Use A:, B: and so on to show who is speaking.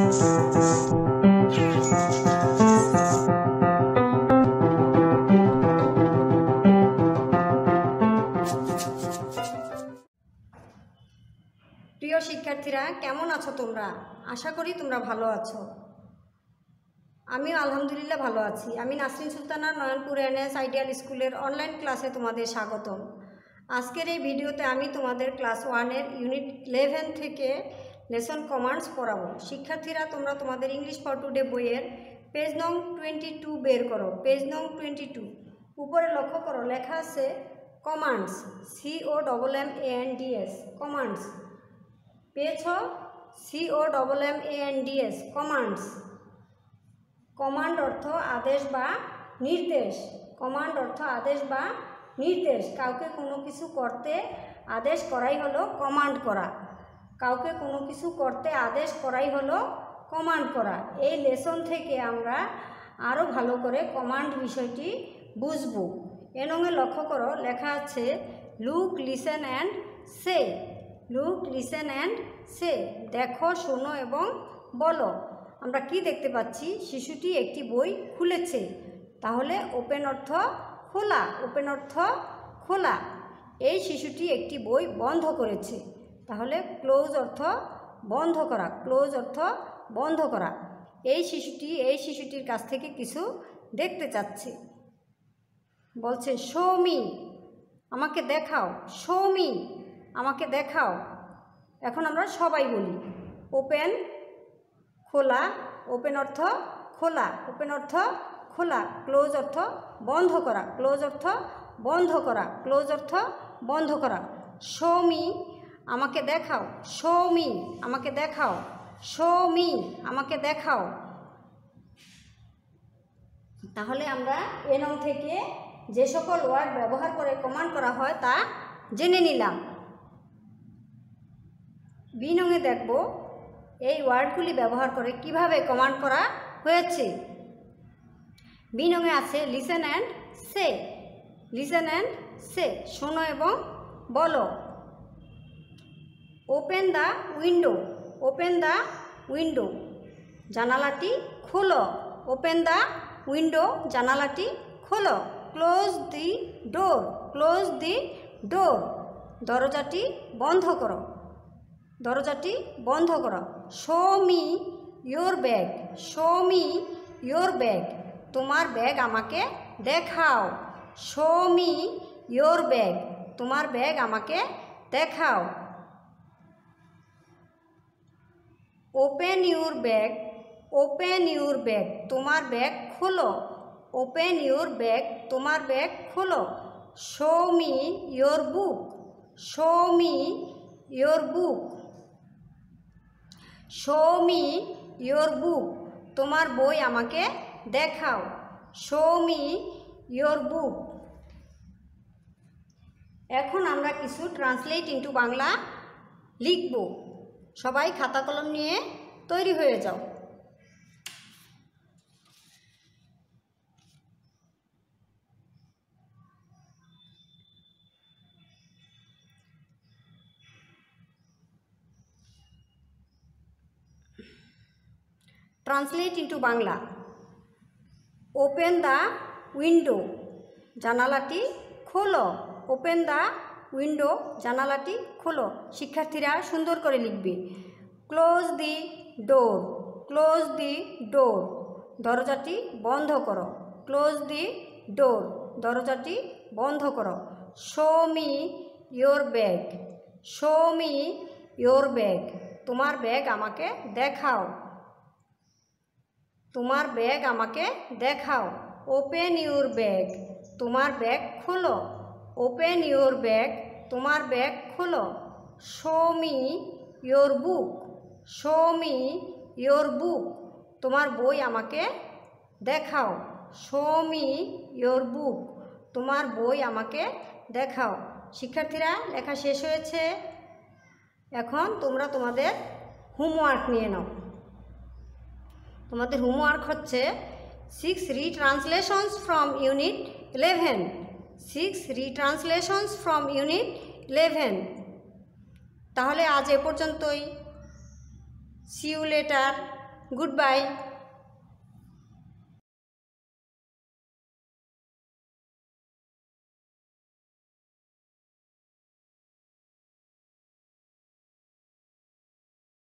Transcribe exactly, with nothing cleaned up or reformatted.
A: প্রিয় শিক্ষার্থীরা, কেমন আছো তোমরা? আশা করি তোমরা ভালো আছো। আমিও আলহামদুলিল্লাহ ভালো আছি। আমি নাসরিন সুলতানা, নয়নপুর এনএস আইডিয়াল স্কুলের অনলাইন ক্লাসে তোমাদের স্বাগতম। আজকের এই ভিডিওতে আমি তোমাদের ক্লাস ওয়ানের ইউনিট ইলেভেন থেকে লেসন কমান্ডস পড়াবো। শিক্ষার্থীরা, তোমরা তোমাদের ইংলিশ ফর টুডে বইয়ের পেজ নং টোয়েন্টি টু বের করো। পেজ নং টোয়েন্টি টু উপরে লক্ষ্য করো, লেখা আছে commands, C O double M A N D S, commands. পেয়েছ? C O double M A N D S, commands. Command অর্থ আদেশ বা নির্দেশ। কমান্ড অর্থ আদেশ বা নির্দেশ। কাউকে কোনো কিছু করতে আদেশ করাই হলো কমান্ড করা। কাউকে কোনো কিছু করতে আদেশ করাই হলো কমান্ড করা। এই লেসন থেকে আমরা আরও ভালো করে কমান্ড বিষয়টি বুঝব। এ নঙে লক্ষ্য করো, লেখা আছে look, listen and say. Look, listen and say, দেখো, শোনো এবং বলো। আমরা কি দেখতে পাচ্ছি? শিশুটি একটি বই খুলেছে। তাহলে ওপেন অর্থ খোলা, ওপেন অর্থ খোলা। এই শিশুটি একটি বই বন্ধ করেছে। তাহলে ক্লোজ অর্থ বন্ধ করা, ক্লোজ অর্থ বন্ধ করা। এই শিশুটি এই শিশুটির কাছ থেকে কিছু দেখতে চাচ্ছে। বলছে শো মি, আমাকে দেখাও। শো মি, আমাকে দেখাও। এখন আমরা সবাই বলি ওপেন, খোলা। ওপেন অর্থ খোলা, ওপেন অর্থ খোলা। ক্লোজ অর্থ বন্ধ করা, ক্লোজ অর্থ বন্ধ করা, ক্লোজ অর্থ বন্ধ করা। শো মি, আমাকে দেখাও। শো মি, আমাকে দেখাও। শো মি, আমাকে দেখাও। তাহলে আমরা এ নং থেকে যে সকল ওয়ার্ড ব্যবহার করে কমান্ড করা হয় তা জেনে নিলাম। বি নঙে দেখব এই ওয়ার্ডগুলি ব্যবহার করে কিভাবে কমান্ড করা হয়েছে। বি নঙে আছে listen and say. Listen and say, শোনো এবং বলো। Open the window. Open the window, জানালাটি খোলো। ওপেন দ্য উইন্ডো, জানালাটি খোলো। ক্লোজ দি ডোর। ক্লোজ দি ডোর, দরজাটি বন্ধ করো। দরজাটি বন্ধ করো। Show me your bag. Show me your bag, তোমার ব্যাগ আমাকে দেখাও। শো মি ইয়োর ব্যাগ, তোমার ব্যাগ আমাকে দেখাও। Open your bag. Open your bag, তোমার ব্যাগ খোলো। ওপেন ইউর ব্যাগ, তোমার ব্যাগ খোলো। Show me your book. Show me your book. Show me your book, তোমার বই আমাকে দেখাও। Show me your book. এখন আমরা কিছু ট্রান্সলেট ইন্টু বাংলা লিখব। সবাই খাতা কলম নিয়ে তৈরি হয়ে যাও। Translate into Bangla. Open the window, জানালাটি খোলো। ওপেন দ্য উইন্ডো, জানালাটি খোলো। শিক্ষার্থীরা সুন্দর করে লিখবে। ক্লোজ দি ডোর। ক্লোজ দি ডোর, দরজাটি বন্ধ করো। ক্লোজ দি ডোর, দরজাটি বন্ধ করো। Show me your bag. Show me your bag, তোমার ব্যাগ আমাকে দেখাও। তোমার ব্যাগ আমাকে দেখাও। ওপেন ইউর ব্যাগ, তোমার ব্যাগ খোলো। ওপেন ইউর ব্যাগ, তোমার ব্যাগ খোলো। Show me your book. Show me your book, তোমার বই আমাকে দেখাও। শো মি ইয়োর বুক, তোমার বই আমাকে দেখাও। শিক্ষার্থীরা, লেখা শেষ হয়েছে। এখন তোমরা তোমাদের হোমওয়ার্ক নিয়ে নাও। তোমাদের হোমওয়ার্ক হচ্ছে six retranslations from unit eleven. Six retranslations from unit eleven. তাহলে আজ এ পর্যন্তই। See you later. Good by.